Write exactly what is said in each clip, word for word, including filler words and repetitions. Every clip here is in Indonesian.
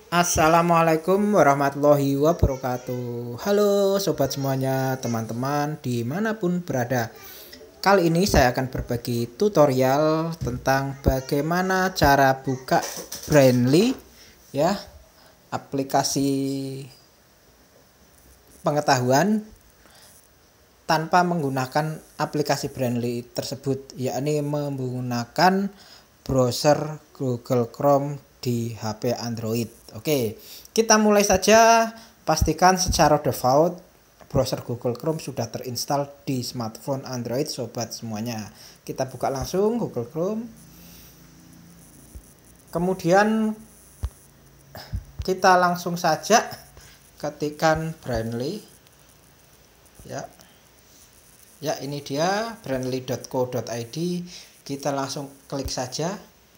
Assalamualaikum warahmatullahi wabarakatuh. Halo sobat semuanya, teman-teman dimanapun berada. Kali ini saya akan berbagi tutorial tentang bagaimana cara buka Brainly, ya, aplikasi pengetahuan tanpa menggunakan aplikasi Brainly tersebut, yakni menggunakan browser Google Chrome di H P Android. Oke, kita mulai saja. Pastikan secara default browser Google Chrome sudah terinstall di smartphone Android sobat semuanya. Kita buka langsung Google Chrome. Kemudian kita langsung saja ketikkan Brainly. Ya. Ya, ini dia brainly dot co dot i d. Kita langsung klik saja.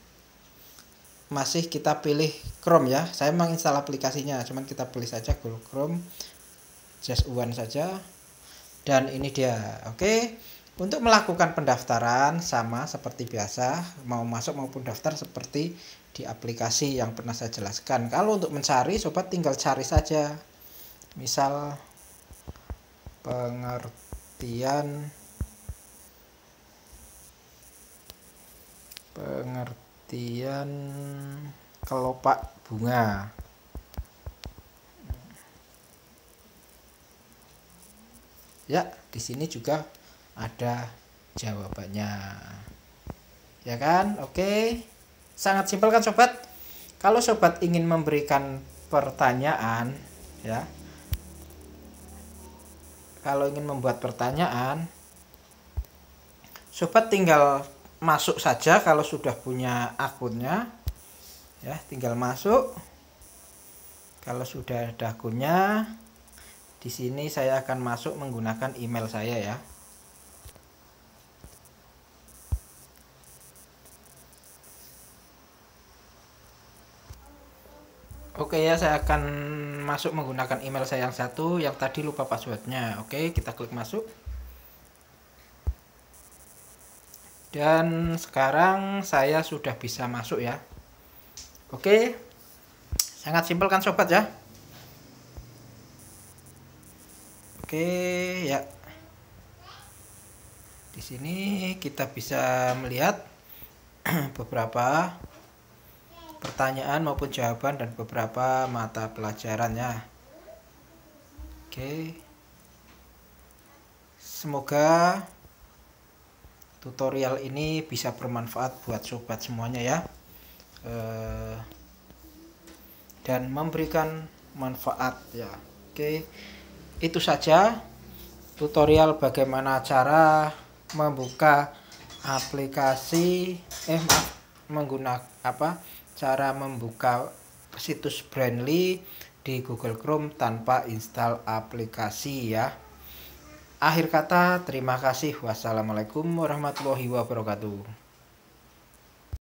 Masih kita pilih Chrome ya. Saya menginstal aplikasinya, cuman kita pilih saja Google Chrome. Just one saja. Dan ini dia. Oke. Untuk melakukan pendaftaran sama seperti biasa, mau masuk maupun daftar seperti di aplikasi yang pernah saya jelaskan. Kalau untuk mencari, sobat tinggal cari saja. Misal pengertian pengertian kelopak bunga. Ya, di sini juga ada jawabannya. Ya kan? Oke. Sangat simpel kan sobat? Kalau sobat ingin memberikan pertanyaan, ya. Kalau ingin membuat pertanyaan, sobat tinggal masuk saja kalau sudah punya akunnya. Ya, tinggal masuk. Kalau sudah ada akunnya, di sini saya akan masuk menggunakan email saya ya. Oke ya, saya akan masuk menggunakan email saya yang satu, yang tadi lupa passwordnya. Oke, kita klik masuk. Dan sekarang saya sudah bisa masuk ya. Oke, sangat simpel kan sobat ya. Oke ya. Di sini kita bisa melihat beberapa pertanyaan maupun jawaban dan beberapa mata pelajarannya. Oke. Semoga tutorial ini bisa bermanfaat buat sobat semuanya ya. Eh, dan memberikan manfaat ya. Oke. Itu saja tutorial bagaimana cara membuka aplikasi eh menggunakan apa? Cara membuka situs Brainly di Google Chrome tanpa install aplikasi ya. Akhir kata, terima kasih. Wassalamualaikum warahmatullahi wabarakatuh.